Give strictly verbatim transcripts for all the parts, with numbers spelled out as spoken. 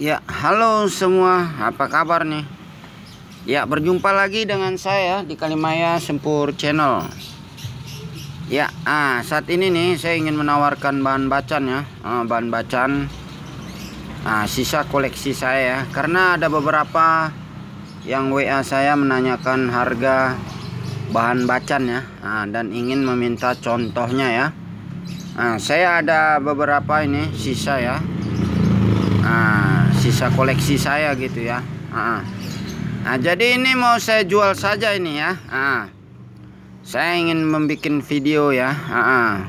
Ya, halo semua, apa kabar nih? Ya, berjumpa lagi dengan saya di Kalimaya Sempur Channel. Ya, ah saat ini nih saya ingin menawarkan bahan bacaan ya, ah, bahan bacaan, ah, sisa koleksi saya ya. Karena ada beberapa yang W A saya menanyakan harga bahan bacaan ya, ah, dan ingin meminta contohnya ya. Nah, saya ada beberapa ini sisa ya. Nah, sisa koleksi saya gitu ya. Nah, nah jadi ini mau saya jual saja ini ya. Nah, saya ingin membuat video ya. Nah,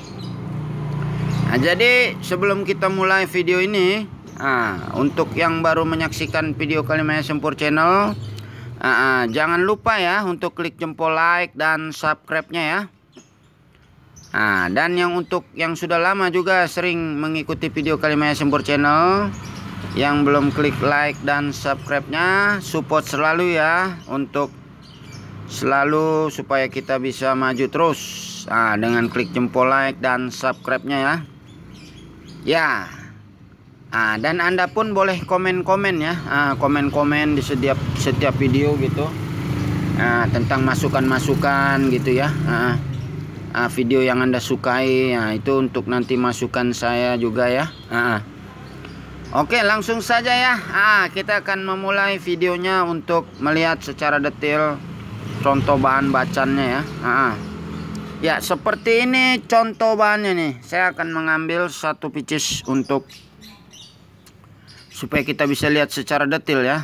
nah jadi sebelum kita mulai video ini, nah, untuk yang baru menyaksikan video Kalimaya Sempur Channel, nah, jangan lupa ya untuk klik jempol like dan subscribe-nya ya. Nah, dan yang untuk yang sudah lama juga sering mengikuti video Kalimaya Sempur Channel, yang belum klik like dan subscribe-nya, support selalu ya, untuk selalu supaya kita bisa maju terus. Nah, dengan klik jempol like dan subscribe-nya ya. Ya. Nah, dan Anda pun boleh komen-komen ya, komen-komen di setiap setiap video gitu. Nah, tentang masukan-masukan gitu ya. Nah, Uh, video yang Anda sukai, nah, itu untuk nanti masukan saya juga ya. uh. Oke, langsung saja ya. uh, Kita akan memulai videonya untuk melihat secara detail contoh bahan bacaannya ya. uh. Ya, seperti ini contoh bahannya nih. Saya akan mengambil satu pieces untuk supaya kita bisa lihat secara detail ya.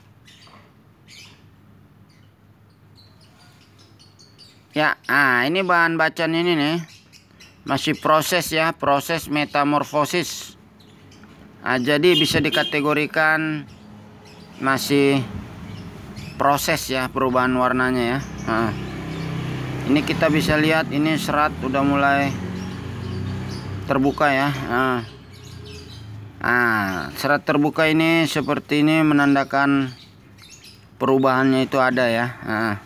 Ya, ah ini bahan bacaan ini nih, masih proses ya, proses metamorfosis. Nah, jadi bisa dikategorikan masih proses ya, perubahan warnanya ya. Nah, ini kita bisa lihat ini serat udah mulai terbuka ya. Nah, nah serat terbuka ini seperti ini menandakan perubahannya itu ada ya. Nah,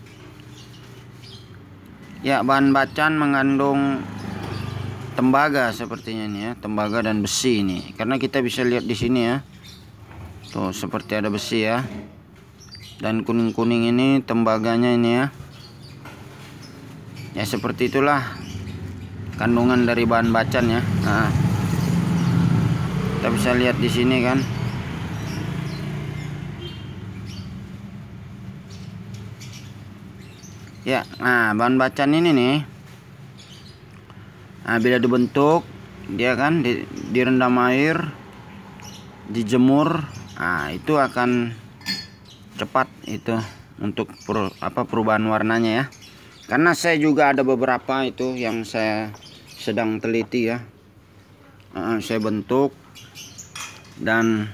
ya, bahan bacaan mengandung tembaga sepertinya nih ya, tembaga dan besi ini. Karena kita bisa lihat di sini ya. Tuh, seperti ada besi ya. Dan kuning-kuning ini tembaganya ini ya. Ya, seperti itulah kandungan dari bahan bacaan ya. Nah, kita bisa lihat di sini kan. Ya, nah bahan bacaan ini nih, nah, bila dibentuk dia kan di, direndam air, dijemur, nah itu akan cepat itu untuk per, apa perubahan warnanya ya. Karena saya juga ada beberapa itu yang saya sedang teliti ya. Nah, saya bentuk dan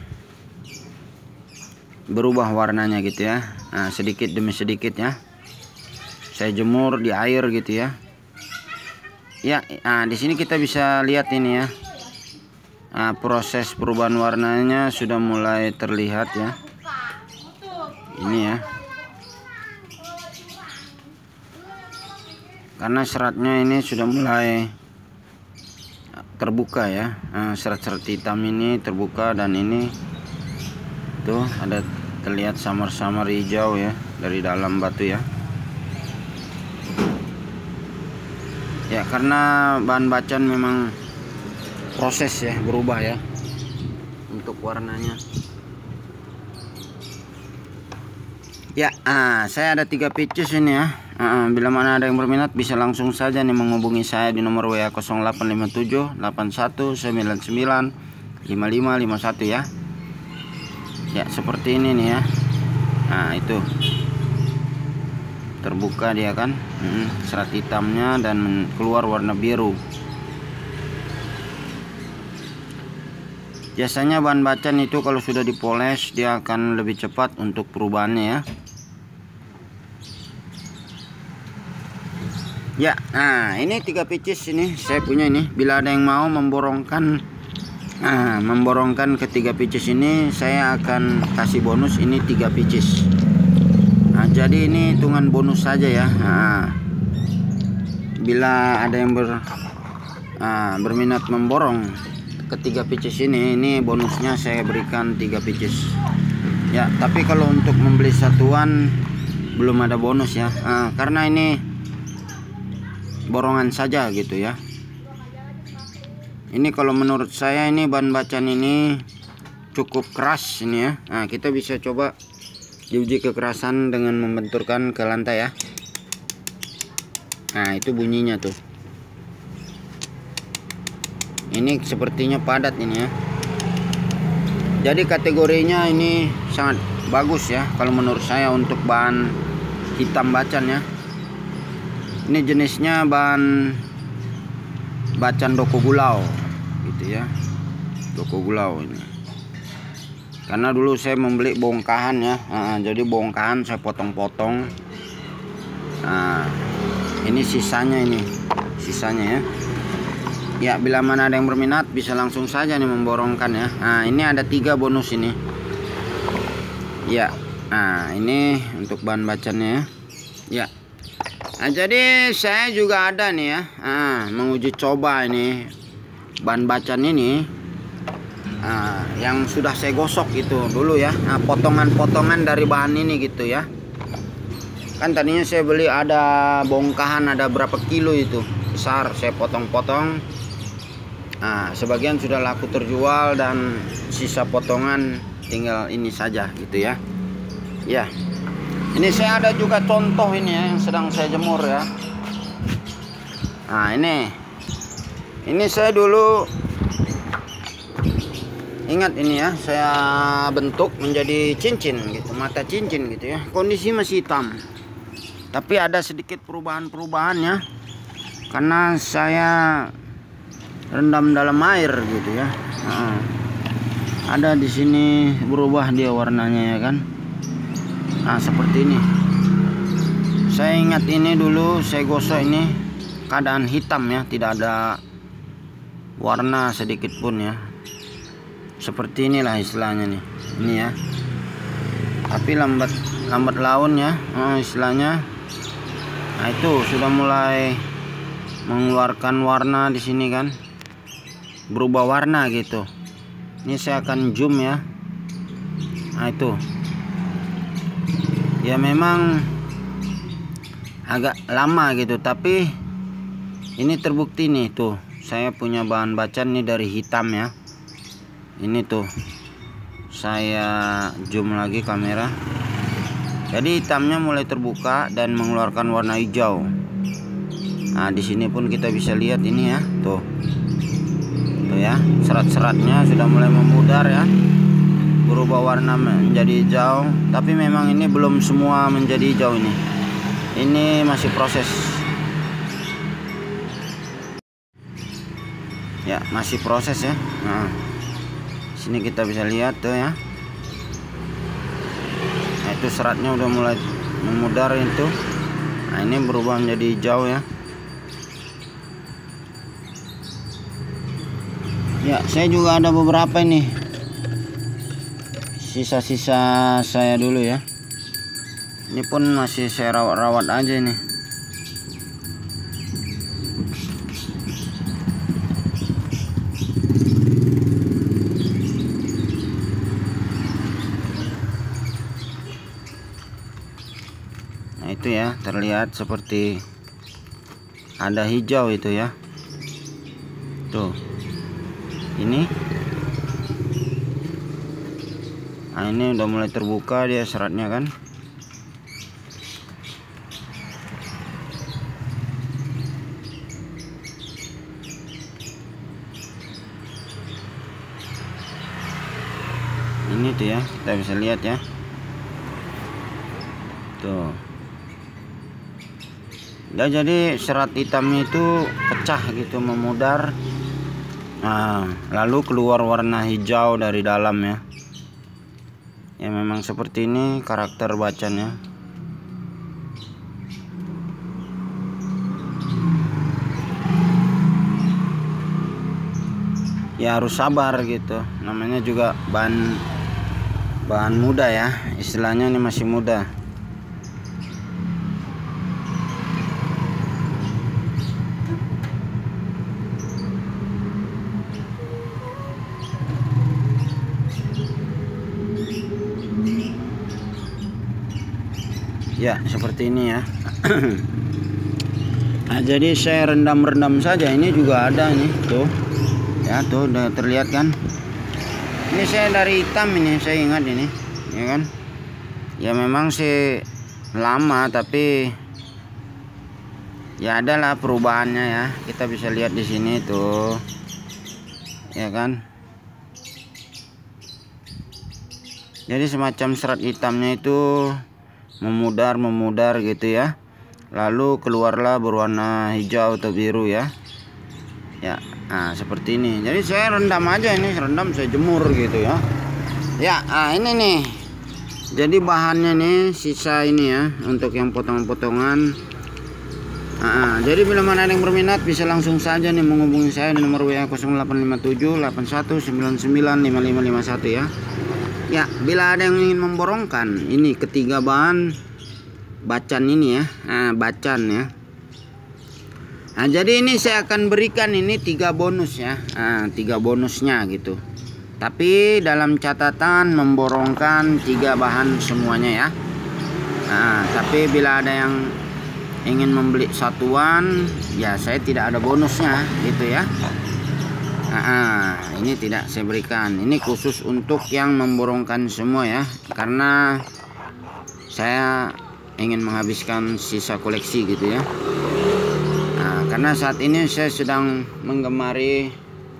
berubah warnanya gitu ya. Nah, sedikit demi sedikit ya. Saya jemur di air gitu ya. Ya, nah di sini kita bisa lihat ini ya. Nah, proses perubahan warnanya sudah mulai terlihat ya. Ini ya. Karena seratnya ini sudah mulai terbuka ya. Nah, serat-serat hitam ini terbuka dan ini tuh ada terlihat samar-samar hijau ya dari dalam batu ya. Ya, karena bahan bacaan memang proses ya, berubah ya untuk warnanya. Ya, ah, saya ada tiga pieces ini ya. Ah, bila mana ada yang berminat bisa langsung saja nih menghubungi saya di nomor W A nol delapan lima tujuh delapan satu sembilan sembilan lima lima lima satu ya. Ya, seperti ini nih ya. Nah, itu terbuka dia kan, hmm, serat hitamnya dan keluar warna biru. Biasanya bahan bacaan itu kalau sudah dipoles dia akan lebih cepat untuk perubahannya ya. Ya, nah ini tiga pieces ini saya punya ini. Bila ada yang mau memborongkan, nah memborongkan ketiga pieces ini, saya akan kasih bonus ini tiga pieces. Nah, jadi ini hitungan bonus saja ya. Nah, bila ada yang ber, nah, berminat memborong, ketiga pieces ini. Ini bonusnya saya berikan tiga pieces ya, tapi kalau untuk membeli satuan belum ada bonus ya. Nah, karena ini borongan saja gitu ya. Ini kalau menurut saya ini bahan bacaan ini cukup keras ini ya. Nah, kita bisa coba diuji kekerasan dengan membenturkan ke lantai ya. Nah, itu bunyinya tuh. Ini sepertinya padat ini ya. Jadi kategorinya ini sangat bagus ya kalau menurut saya untuk bahan hitam bacan ya. Ini jenisnya bahan bacan doko gulau gitu ya. Doko gulau ini. Karena dulu saya membeli bongkahan ya. Nah, jadi bongkahan saya potong-potong. Nah, ini sisanya ini. Sisanya ya. Ya, bila mana ada yang berminat bisa langsung saja nih memborongkan ya. Nah, ini ada tiga bonus ini. Ya. Nah, ini untuk bahan bacannya ya. Ya. Nah, jadi saya juga ada nih ya. Nah, menguji coba ini bahan bacan ini. Nah, yang sudah saya gosok itu dulu ya. Nah, potongan-potongan dari bahan ini gitu ya. Kan tadinya saya beli ada bongkahan ada berapa kilo itu. Besar, saya potong-potong. Nah, sebagian sudah laku terjual dan sisa potongan tinggal ini saja gitu ya. Ya. Ini saya ada juga contoh ini ya yang sedang saya jemur ya. Nah, ini. Ini saya dulu ingat ini ya, saya bentuk menjadi cincin gitu, mata cincin gitu ya. Kondisi masih hitam. Tapi ada sedikit perubahan-perubahan ya. Karena saya rendam dalam air gitu ya. Nah, ada di sini berubah dia warnanya ya kan. Nah, seperti ini. Saya ingat ini dulu saya gosok ini keadaan hitam ya, tidak ada warna sedikit pun ya. Seperti inilah istilahnya nih. Ini ya. Tapi lambat lambat laun ya. Nah, istilahnya. Nah, itu sudah mulai mengeluarkan warna di sini kan. Berubah warna gitu. Ini saya akan zoom ya. Nah, itu ya memang agak lama gitu, tapi ini terbukti nih tuh. Saya punya bahan bacaan nih dari hitam ya. Ini tuh saya zoom lagi kamera. Jadi hitamnya mulai terbuka dan mengeluarkan warna hijau. Nah, di sini pun kita bisa lihat ini ya, tuh. Tuh ya, serat-seratnya sudah mulai memudar ya. Berubah warna menjadi hijau, tapi memang ini belum semua menjadi hijau ini. Ini masih proses. Ya, masih proses ya. Nah, sini kita bisa lihat tuh ya. Nah, itu seratnya udah mulai memudar itu. Nah, ini berubah menjadi hijau ya. Ya, saya juga ada beberapa ini sisa-sisa saya dulu ya. Ini pun masih saya rawat-rawat aja ini. Nah, itu ya, terlihat seperti ada hijau itu ya. Tuh. Ini. Nah, ini udah mulai terbuka dia seratnya kan. Ini tuh ya, kita bisa lihat ya. Tuh. Ya, jadi serat hitamnya itu pecah gitu, memudar. Nah, lalu keluar warna hijau dari dalam ya. Ya, memang seperti ini karakter bacannya. Ya, harus sabar gitu. Namanya juga bahan bahan muda ya. Istilahnya ini masih muda. Ya seperti ini ya. Nah, jadi saya rendam-rendam saja. Ini juga ada nih tuh ya, tuh udah terlihat kan. Ini saya dari hitam ini, saya ingat ini ya kan. Ya memang sih lama, tapi ya adalah perubahannya ya. Kita bisa lihat di sini tuh ya kan. Jadi semacam serat hitamnya itu memudar memudar gitu ya, lalu keluarlah berwarna hijau atau biru ya. Ya, nah seperti ini. Jadi saya rendam aja ini, rendam saya jemur gitu ya. Ya, nah ini nih. Jadi bahannya nih sisa ini ya, untuk yang potongan-potongan. Nah, jadi bila mana ada yang berminat bisa langsung saja nih menghubungi saya di nomor W A nol delapan lima tujuh delapan satu sembilan sembilan lima lima lima satu ya. Ya, bila ada yang ingin memborongkan ini ketiga bahan bacan ini ya, nah, bacan ya. Nah, jadi ini saya akan berikan ini tiga bonus ya, nah, tiga bonusnya gitu. Tapi dalam catatan memborongkan tiga bahan semuanya ya. Nah, tapi bila ada yang ingin membeli satuan, ya saya tidak ada bonusnya gitu ya. Nah, ini tidak saya berikan. Ini khusus untuk yang memborongkan semua ya, karena saya ingin menghabiskan sisa koleksi gitu ya. Nah, karena saat ini saya sedang menggemari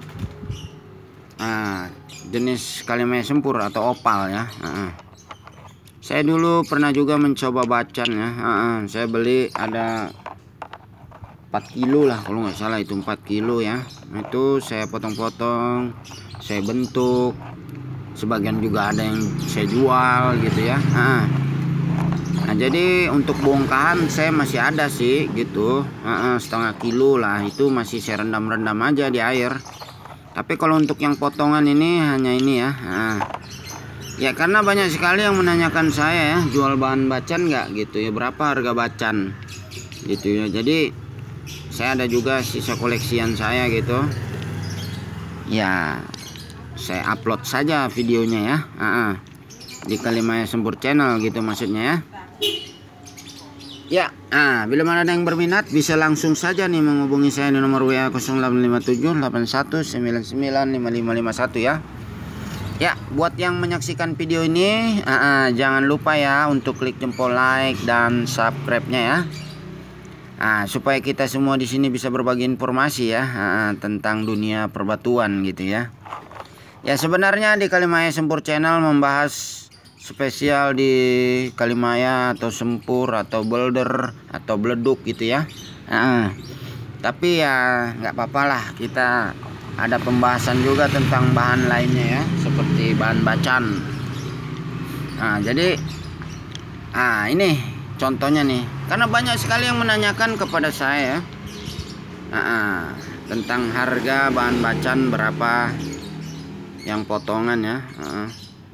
nah, jenis Kalimaya Sempur atau opal ya. Nah, saya dulu pernah juga mencoba bacan ya. Nah, saya beli ada empat kilo lah kalau nggak salah, itu empat kilo ya. Itu saya potong-potong, saya bentuk, sebagian juga ada yang saya jual gitu ya. Nah, nah jadi untuk bongkahan saya masih ada sih gitu, nah, setengah kilo lah, itu masih saya rendam-rendam aja di air. Tapi kalau untuk yang potongan ini hanya ini ya. Nah, ya karena banyak sekali yang menanyakan saya ya, jual bahan bacan nggak gitu ya, berapa harga bacan gitu ya. Jadi saya ada juga sisa koleksian saya gitu ya, saya upload saja videonya ya, uh-uh. di Kalimaya Sempur channel gitu maksudnya ya. Ya, nah, bila mana ada yang berminat bisa langsung saja nih menghubungi saya di nomor W A nol delapan lima tujuh delapan satu sembilan sembilan lima lima lima satu ya. Ya, buat yang menyaksikan video ini uh, uh, jangan lupa ya untuk klik jempol like dan subscribe-nya ya. Nah, supaya kita semua di sini bisa berbagi informasi ya uh, tentang dunia perbatuan gitu ya. Ya sebenarnya di Kalimaya Sempur channel membahas spesial di Kalimaya atau Sempur atau Boulder atau Beleduk gitu ya. Uh, tapi ya nggak apa-apa lah, kita ada pembahasan juga tentang bahan lainnya ya, seperti bahan bacan. Nah jadi ah ini contohnya nih, karena banyak sekali yang menanyakan kepada saya nah, tentang harga bahan bacan berapa yang potongan ya. Nah.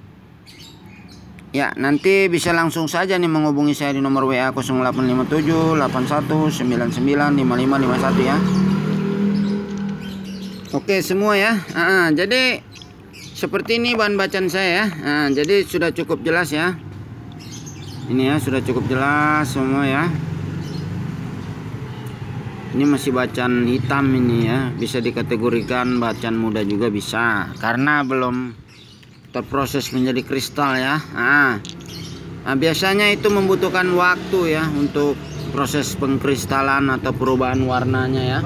Ya nanti bisa langsung saja nih menghubungi saya di nomor W A nol delapan lima tujuh delapan satu sembilan sembilan lima lima lima satu ya. Oke semua ya. Nah, jadi seperti ini bahan bacan saya ya. Nah, jadi sudah cukup jelas ya. Ini ya sudah cukup jelas semua ya. Ini masih bacan hitam ini ya, bisa dikategorikan bacan muda juga bisa, karena belum terproses menjadi kristal ya. Nah, nah biasanya itu membutuhkan waktu ya untuk proses pengkristalan atau perubahan warnanya ya.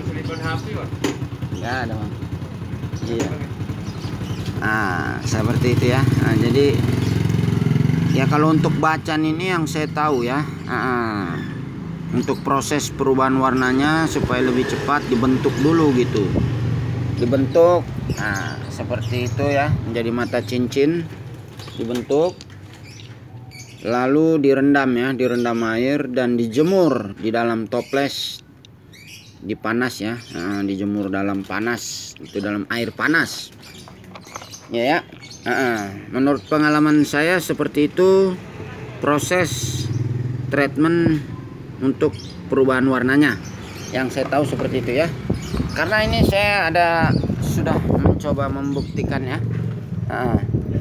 Ya ada bang. Iya. Nah seperti itu ya. Nah, jadi ya kalau untuk bacan ini yang saya tahu ya, uh, untuk proses perubahan warnanya supaya lebih cepat dibentuk dulu gitu, dibentuk, nah seperti itu ya, menjadi mata cincin, dibentuk, lalu direndam ya, direndam air dan dijemur di dalam toples, di panas ya, nah, dijemur dalam panas, itu dalam air panas, ya ya. Uh, menurut pengalaman saya seperti itu proses treatment untuk perubahan warnanya, yang saya tahu seperti itu ya. Karena ini saya ada sudah mencoba membuktikan ya. Uh,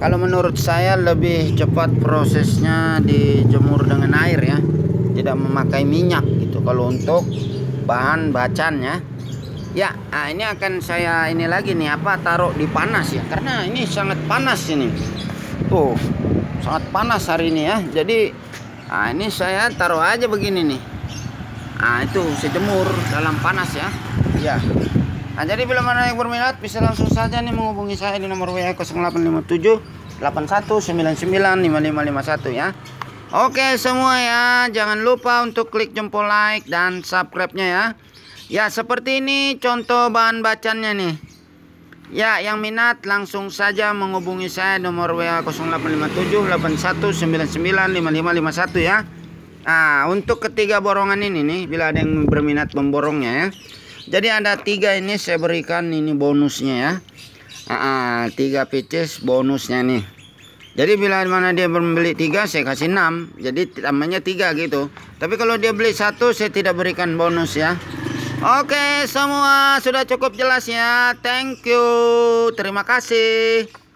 Kalau menurut saya lebih cepat prosesnya dijemur dengan air ya, tidak memakai minyak gitu. Kalau untuk bahan bacannya ya, nah ini akan saya ini lagi nih apa taruh di panas ya, karena ini sangat panas ini. Tuh, sangat panas hari ini ya. Jadi nah ini saya taruh aja begini nih. Nah itu saya jemur dalam panas ya. Ya. Nah jadi bila mana yang berminat bisa langsung saja nih menghubungi saya di nomor W A nol delapan lima tujuh delapan satu sembilan sembilan lima lima lima satu ya. Oke semua ya, jangan lupa untuk klik jempol like dan subscribe-nya ya. Ya seperti ini contoh bahan bacannya nih. Ya yang minat langsung saja menghubungi saya nomor W A nol delapan lima tujuh delapan satu sembilan sembilan lima lima lima satu ya. Nah untuk ketiga borongan ini nih, bila ada yang berminat memborongnya ya. Jadi ada tiga ini saya berikan ini bonusnya ya. Nah, tiga pieces bonusnya nih. Jadi bila mana dia membeli tiga saya kasih enam. Jadi tambahnya tiga gitu. Tapi kalau dia beli satu saya tidak berikan bonus ya. Oke semua sudah cukup jelas ya. Thank you. Terima kasih.